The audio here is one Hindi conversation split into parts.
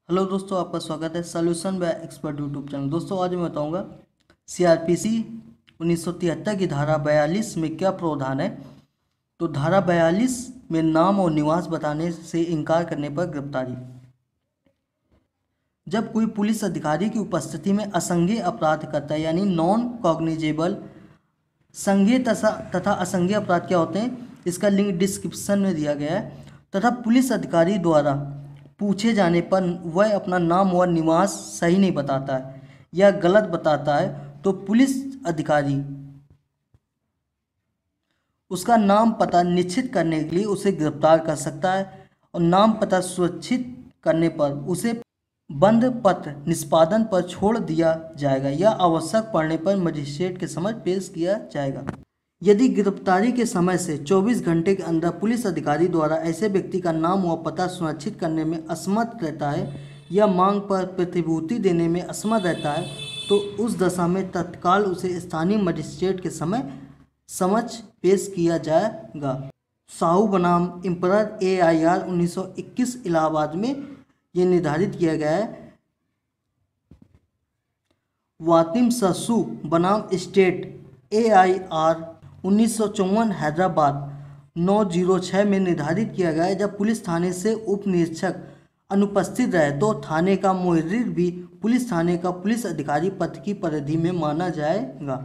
हेलो दोस्तों, आपका स्वागत है solution by expert YouTube channel. दोस्तों आज मैं बताऊंगा सीआरपीसी 1973 की धारा 42 में क्या प्रावधान है। तो धारा 42 में नाम और निवास बताने से इनकार करने पर गिरफ्तारी। जब कोई पुलिस अधिकारी की उपस्थिति में असंज्ञेय अपराध करता है यानी नॉन कॉग्निजेबल, संज्ञेय तथा असंज्ञेय अपराध क्या होते हैं, इसका लिंक डिस्क्रिप्शन में दिया गया है। तथा पुलिस अधिकारी द्वारा पूछे जाने पर वह अपना नाम व निवास सही नहीं बताता है या गलत बताता है तो पुलिस अधिकारी उसका नाम पता निश्चित करने के लिए उसे गिरफ्तार कर सकता है और नाम पता सुरक्षित करने पर उसे बंद पत्र निष्पादन पर छोड़ दिया जाएगा या आवश्यक पड़ने पर मजिस्ट्रेट के समक्ष पेश किया जाएगा। यदि गिरफ्तारी के समय से 24 घंटे के अंदर पुलिस अधिकारी द्वारा ऐसे व्यक्ति का नाम व पता सुनिश्चित करने में असमर्थ रहता है या मांग पर प्रतिभूति देने में असमर्थ रहता है तो उस दशा में तत्काल उसे स्थानीय मजिस्ट्रेट के समक्ष पेश किया जाएगा। साहू बनाम इम्परर AIR 1921 इलाहाबाद में ये निर्धारित किया गया है। वातिम ससु बनाम स्टेट AIR 1954 हैदराबाद 906 में निर्धारित किया गया है। जब पुलिस थाने से उप निरीक्षक अनुपस्थित रहे तो थाने का मुहर्रिर भी पुलिस थाने का पुलिस अधिकारी पद की परिधि में माना जाएगा।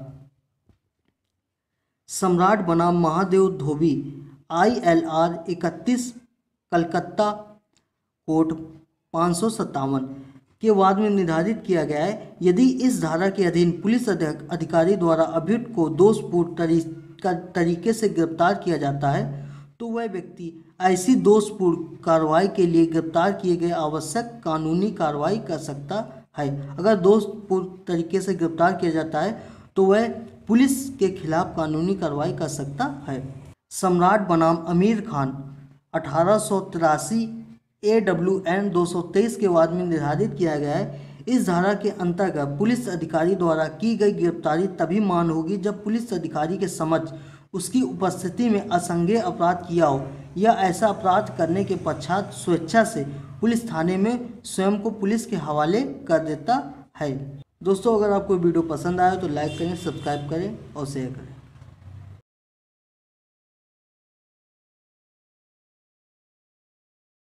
सम्राट बनाम महादेव धोबी ILR 31 कलकत्ता कोर्ट 557 के बाद में निर्धारित किया गया है, यदि इस धारा के अधीन पुलिस अधिकारी द्वारा अभियुक्त को दोषपूर्ण तरीके से गिरफ्तार किया जाता है तो वह व्यक्ति ऐसी दोषपूर्ण कार्रवाई के लिए गिरफ्तार किए गए आवश्यक कानूनी कार्रवाई कर सकता है। अगर दोषपूर्ण तरीके से गिरफ्तार किया जाता है तो वह पुलिस के खिलाफ कानूनी कार्रवाई कर सकता है। सम्राट बनाम अमीर खान 1883 AWN 223 के बाद में निर्धारित किया गया है। इस धारा के अंतर्गत पुलिस अधिकारी द्वारा की गई गिरफ्तारी तभी मान्य होगी जब पुलिस अधिकारी के समक्ष उसकी उपस्थिति में असंज्ञेय अपराध किया हो या ऐसा अपराध करने के पश्चात स्वेच्छा से पुलिस थाने में स्वयं को पुलिस के हवाले कर देता है। दोस्तों अगर आपको वीडियो पसंद आया तो लाइक करें, सब्सक्राइब करें और शेयर करें।